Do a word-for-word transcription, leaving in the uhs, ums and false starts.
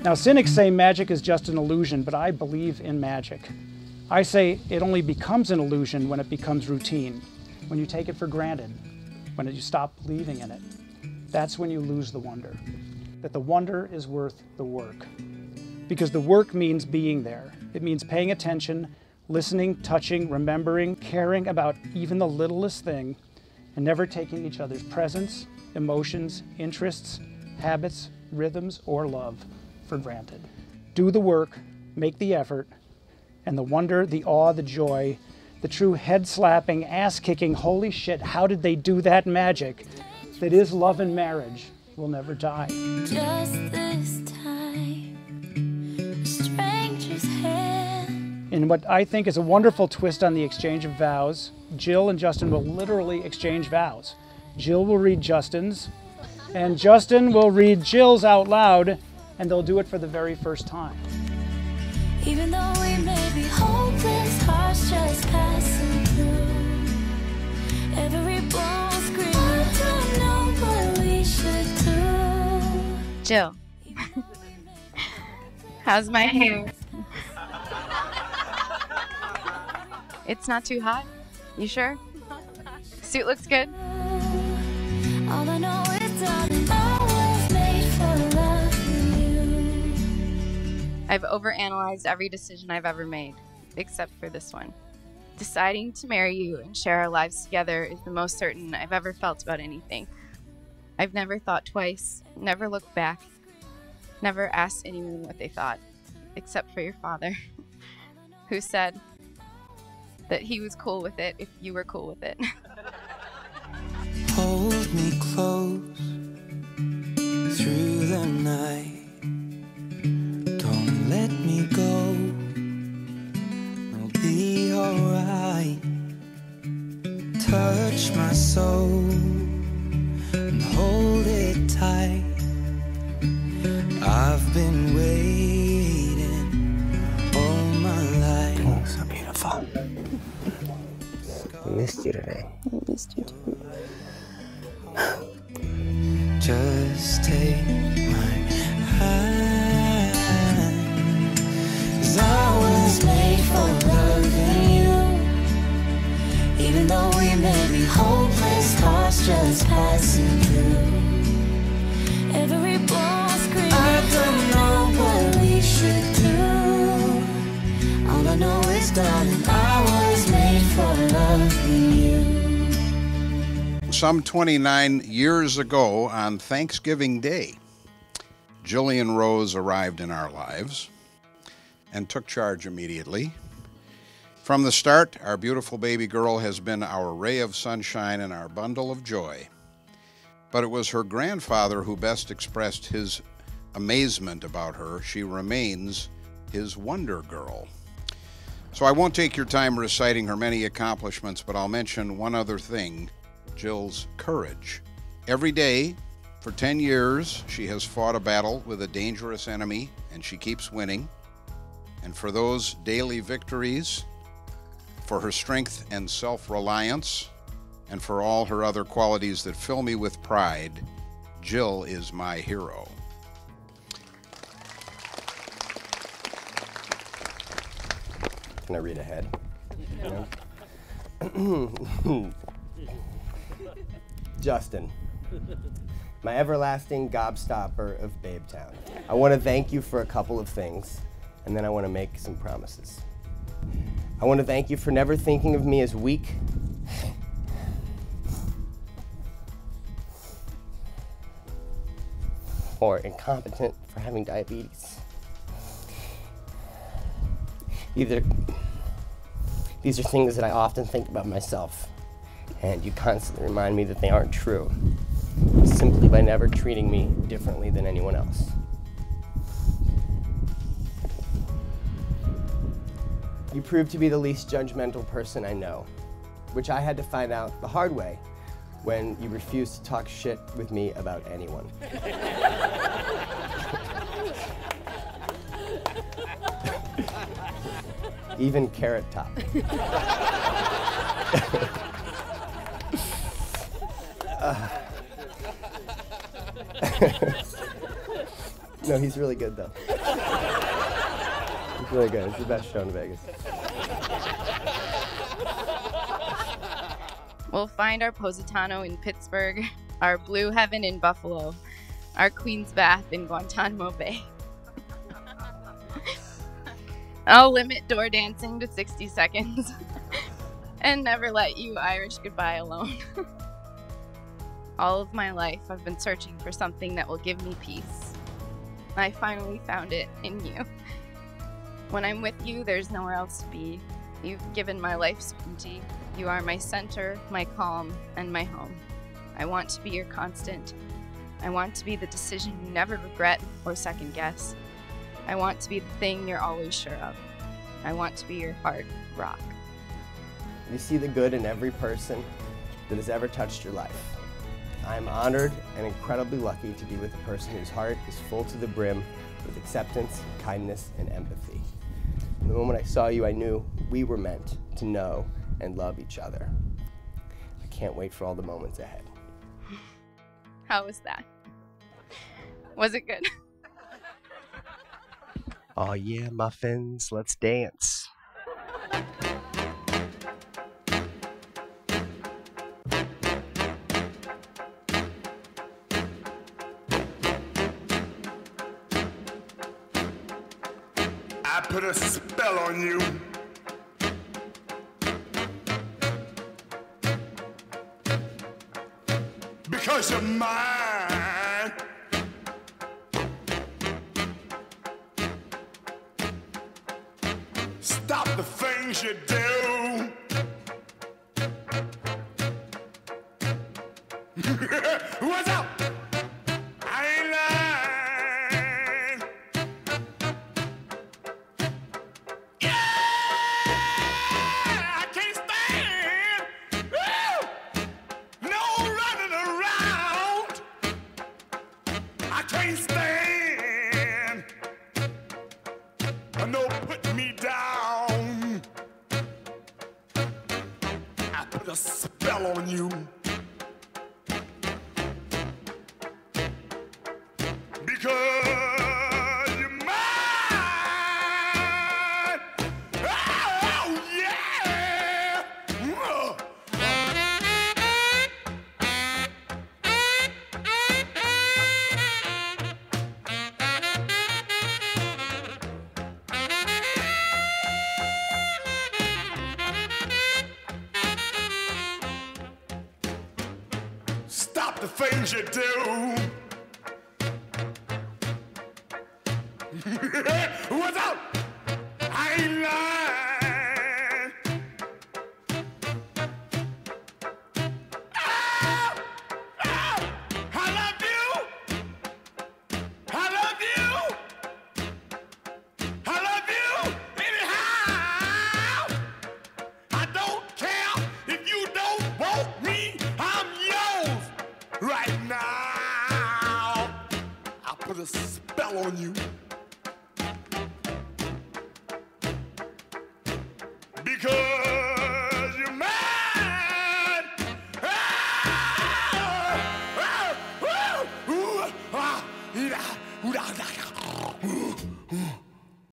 Now, cynics say magic is just an illusion, but I believe in magic. I say it only becomes an illusion when it becomes routine, when you take it for granted, when you stop believing in it. That's when you lose the wonder, that the wonder is worth the work. Because the work means being there. It means paying attention, listening, touching, remembering, caring about even the littlest thing, and never taking each other's presence, emotions, interests, habits, rhythms, or love for granted. Do the work, make the effort, and the wonder, the awe, the joy, the true head-slapping, ass-kicking, holy shit, how did they do that magic that is love and marriage will never die. Just this time, a stranger's hand. In what I think is a wonderful twist on the exchange of vows, Jill and Justin will literally exchange vows. Jill will read Justin's, and Justin will read Jill's out loud, and they'll do it for the very first time. Even though we may be hopeless, hearts just passing through. Every bone screaming, I don't know what we should do. Jill, how's my hair? It's not too hot? You sure? Suit looks good? All I know is, darling, I was made for loving you. I've overanalyzed every decision I've ever made, except for this one. Deciding to marry you and share our lives together is the most certain I've ever felt about anything. I've never thought twice, never looked back, never asked anyone what they thought, except for your father, who said that he was cool with it if you were cool with it. Hold me close through the night. Don't let me go. I'll be alright. Touch my soul and hold it tight. I've been waiting all my life. Oh, so beautiful. I missed you today. I missed you too. Just take my hand, 'cause I was made for loving you. Even though we may be hopeless, hearts just passing through. Every bone screaming, I don't know what we should do. All I know is, darling, I was made for loving you. Some twenty-nine years ago on Thanksgiving Day, Jillian Rose arrived in our lives and took charge immediately. From the start, our beautiful baby girl has been our ray of sunshine and our bundle of joy. But it was her grandfather who best expressed his amazement about her. She remains his wonder girl. So I won't take your time reciting her many accomplishments, but I'll mention one other thing: Jill's courage. Every day, for ten years, she has fought a battle with a dangerous enemy, and she keeps winning. And for those daily victories, for her strength and self-reliance, and for all her other qualities that fill me with pride, Jill is my hero. Can I read ahead? No. No? Justin, my everlasting gobstopper of Babetown. I want to thank you for a couple of things, and then I want to make some promises. I want to thank you for never thinking of me as weak or incompetent for having diabetes. Either, these are things that I often think about myself, and you constantly remind me that they aren't true, simply by never treating me differently than anyone else. You proved to be the least judgmental person I know, which I had to find out the hard way when you refused to talk shit with me about anyone. Even Carrot Top. uh. No, he's really good, though. He's really good. It's the best show in Vegas. We'll find our Positano in Pittsburgh, our Blue Heaven in Buffalo, our Queen's Bath in Guantanamo Bay. I'll limit door dancing to sixty seconds and never let you Irish goodbye alone. All of my life, I've been searching for something that will give me peace. I finally found it in you. When I'm with you, there's nowhere else to be. You've given my life certainty. You are my center, my calm, and my home. I want to be your constant. I want to be the decision you never regret or second guess. I want to be the thing you're always sure of. I want to be your heart rock. You see the good in every person that has ever touched your life. I am honored and incredibly lucky to be with a person whose heart is full to the brim with acceptance, kindness, and empathy. From the moment I saw you, I knew we were meant to know and love each other. I can't wait for all the moments ahead. How was that? Was it good? Oh yeah, muffins, let's dance. I put a spell on you. Because you're mine. Stop the things you do. What's up? I ain't lying. Yeah, I can't stand. Woo! No running around. I can't stand. No put me down. I put a spell on you. Because you're mine. Oh, yeah. Uh. Stop the things you do. What's up? I ain't lying. Oh, oh, I love you. I love you. I love you anyhow. I don't care if you don't want me. I'm yours right now. I put a spell on you.